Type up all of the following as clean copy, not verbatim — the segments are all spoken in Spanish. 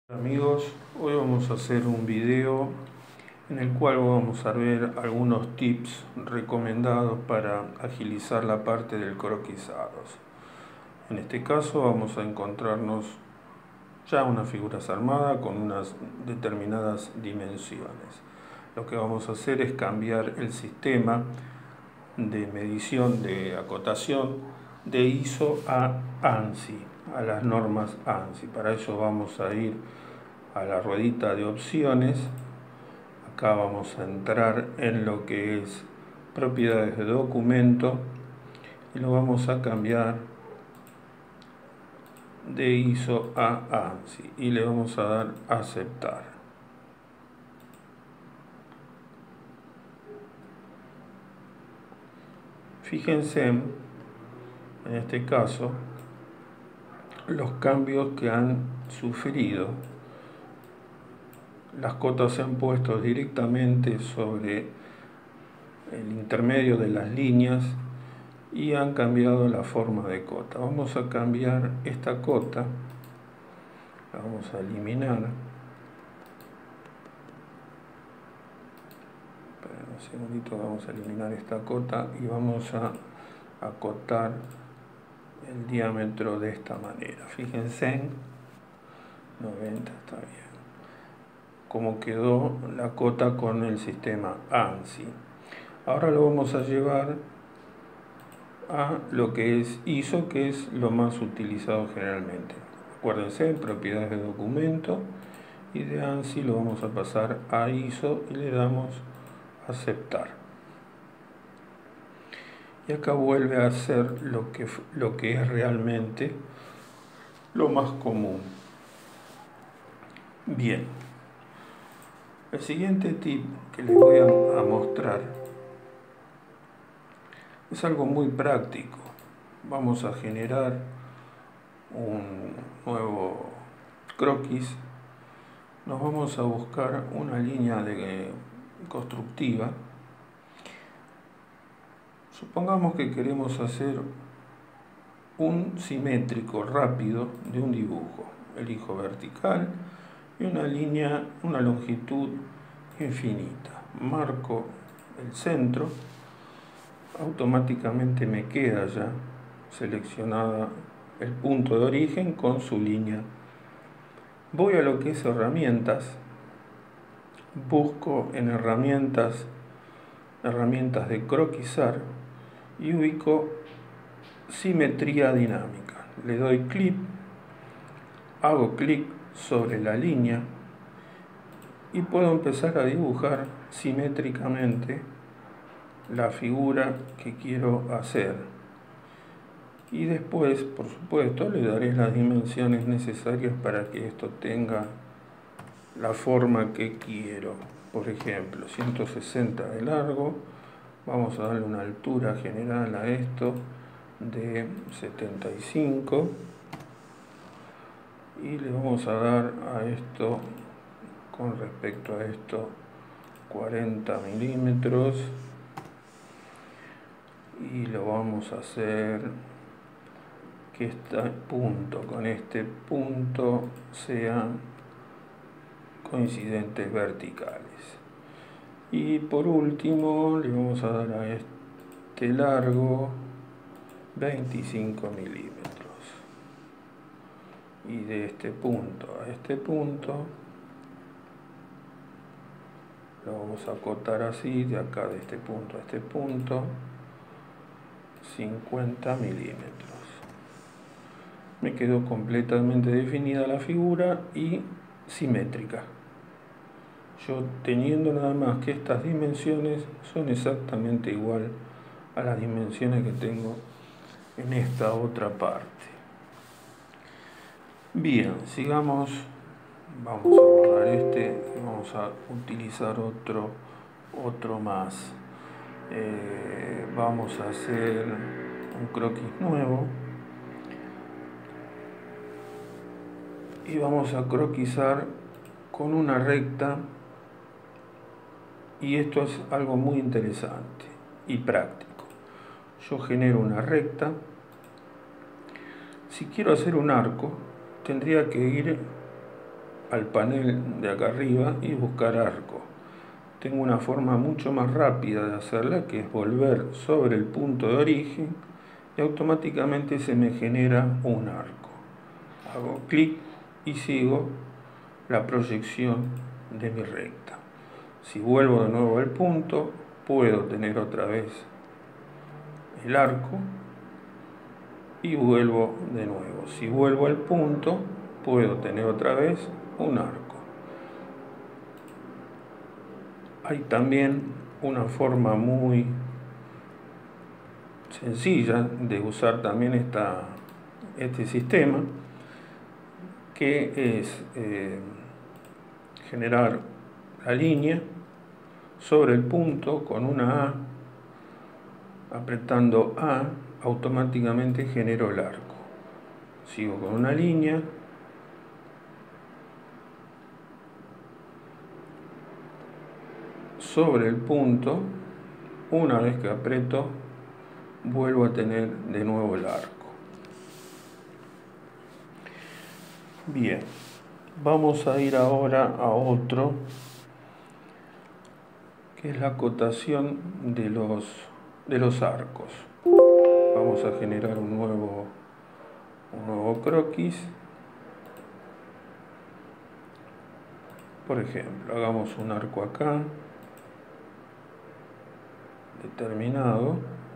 Amigos, hoy vamos a hacer un video en el cual vamos a ver algunos tips recomendados para agilizar la parte del croquisados. En este caso vamos a encontrarnos ya unas figuras armadas con unas determinadas dimensiones. Lo que vamos a hacer es cambiar el sistema de medición de acotación de ISO a ANSI, a las normas ANSI. Para eso vamos a ir a la ruedita de opciones. Acá vamos a entrar en lo que es propiedades de documento y lo vamos a cambiar de ISO a ANSI y le vamos a dar a aceptar. Fíjense en este caso los cambios que han sufrido. Las cotas se han puesto directamente sobre el intermedio de las líneas y han cambiado la forma de cota. Vamos a cambiar esta cota, la vamos a eliminar. Esperen un segundito, vamos a eliminar esta cota y vamos a acotar el diámetro de esta manera. Fíjense en 90, está bien. Cómo quedó la cota con el sistema ANSI. Ahora lo vamos a llevar a lo que es ISO, que es lo más utilizado generalmente. Acuérdense, propiedades de documento, y de ANSI lo vamos a pasar a ISO y le damos a aceptar. Y acá vuelve a ser lo que es realmente lo más común. Bien, el siguiente tip que les voy a mostrar es algo muy práctico. Vamos a generar un nuevo croquis. Nos vamos a buscar una línea constructiva. Supongamos que queremos hacer un simétrico rápido de un dibujo. Elijo vertical y una línea, una longitud infinita. Marco el centro. Automáticamente me queda ya seleccionada el punto de origen con su línea. Voy a lo que es herramientas, busco en herramientas de croquisar y ubico simetría dinámica. Le doy clic, hago clic sobre la línea y puedo empezar a dibujar simétricamente la figura que quiero hacer. Y después, por supuesto, le daré las dimensiones necesarias para que esto tenga la forma que quiero. Por ejemplo, 160 de largo, vamos a darle una altura general a esto de 75 y le vamos a dar a esto, con respecto a esto, 40 milímetros y lo vamos a hacer que este punto con este punto sean coincidentes verticales. Y por último le vamos a dar a este largo 25 milímetros. Y de este punto a este punto lo vamos a acotar así, de acá de este punto a este punto, 50 milímetros. Me quedó completamente definida la figura y simétrica. Yo teniendo nada más que estas dimensiones son exactamente igual a las dimensiones que tengo en esta otra parte. Bien, sigamos. Vamos a borrar este y vamos a utilizar otro más. Vamos a hacer un croquis nuevo y vamos a croquisar con una recta, y esto es algo muy interesante y práctico. Yo genero una recta. Si quiero hacer un arco, tendría que ir al panel de acá arriba y buscar arco. Tengo una forma mucho más rápida de hacerla, que es volver sobre el punto de origen y automáticamente se me genera un arco. Hago clic y sigo la proyección de mi recta. Si vuelvo de nuevo al punto, puedo tener otra vez el arco y vuelvo de nuevo. Si vuelvo al punto, puedo tener otra vez un arco. Hay también una forma muy sencilla de usar también este sistema, que es generar la línea sobre el punto con una A. Apretando A, automáticamente genero el arco. Sigo con una línea, sobre el punto. Una vez que aprieto, vuelvo a tener de nuevo el arco. Bien, vamos a ir ahora a otro, que es la acotación de los arcos. Vamos a generar un nuevo croquis. Por ejemplo, hagamos un arco acá, determinado.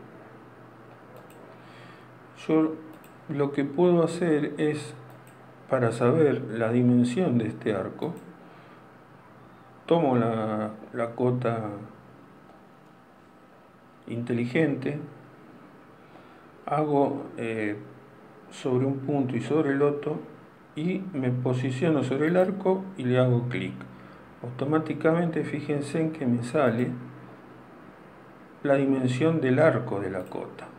Yo lo que puedo hacer es, para saber la dimensión de este arco, tomo la cota inteligente, hago sobre un punto y sobre el otro, y me posiciono sobre el arco y le hago clic. Automáticamente, fíjense en que me sale la dimensión del arco de la cota.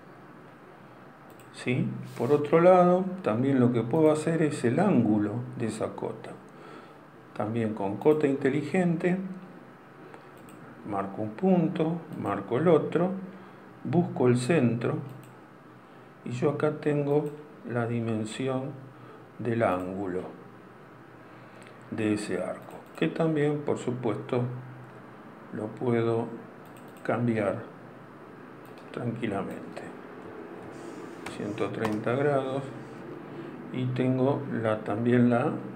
¿Sí? Por otro lado, también lo que puedo hacer es el ángulo de esa cota. También con cota inteligente, marco un punto, marco el otro, busco el centro, y yo acá tengo la dimensión del ángulo de ese arco, que también, por supuesto, lo puedo cambiar tranquilamente. 130 grados, y tengo también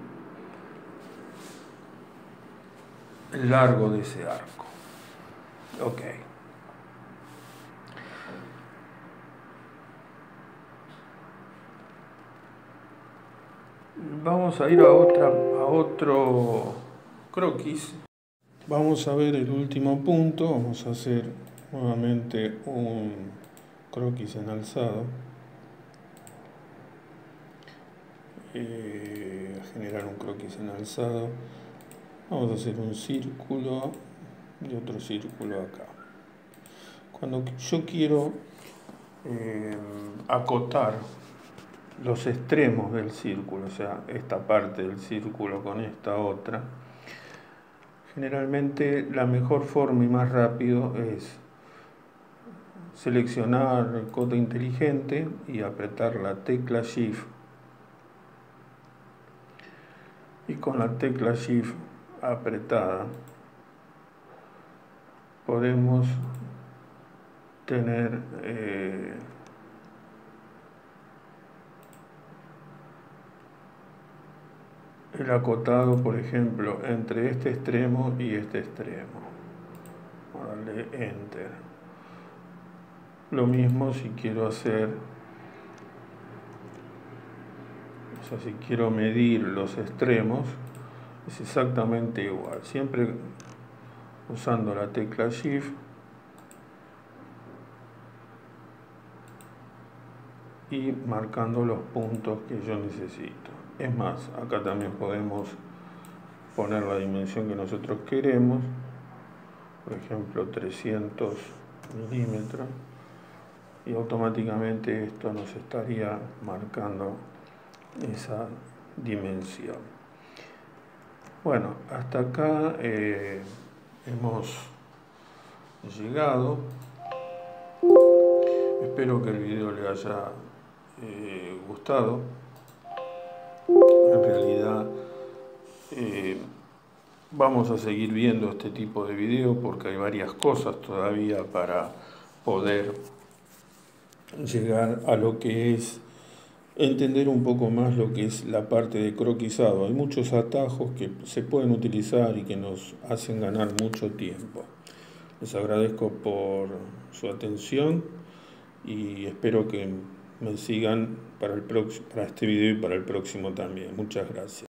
el largo de ese arco. Ok. Vamos a ir a otro croquis. Vamos a ver el último punto. Vamos a hacer nuevamente un croquis en alzado. Generar un croquis en alzado. Vamos a hacer un círculo y otro círculo acá. Cuando yo quiero acotar los extremos del círculo, o sea, esta parte del círculo con esta otra, generalmente la mejor forma y más rápido es seleccionar cota inteligente y apretar la tecla Shift, y con la tecla Shift apretada podemos tener el acotado, por ejemplo, entre este extremo y este extremo. Voy a darle Enter. Lo mismo si quiero hacer, o sea, si quiero medir los extremos, es exactamente igual. Siempre usando la tecla Shift y marcando los puntos que yo necesito. Es más, acá también podemos poner la dimensión que nosotros queremos, por ejemplo 300 milímetros, y automáticamente esto nos estaría marcando esa dimensión. Bueno, hasta acá hemos llegado. Espero que el video le haya gustado. En realidad Vamos a seguir viendo este tipo de videos porque hay varias cosas todavía para poder llegar a lo que es entender un poco más lo que es la parte de croquisado. Hay muchos atajos que se pueden utilizar y que nos hacen ganar mucho tiempo. Les agradezco por su atención y espero que me sigan para este video y para el próximo también. Muchas gracias.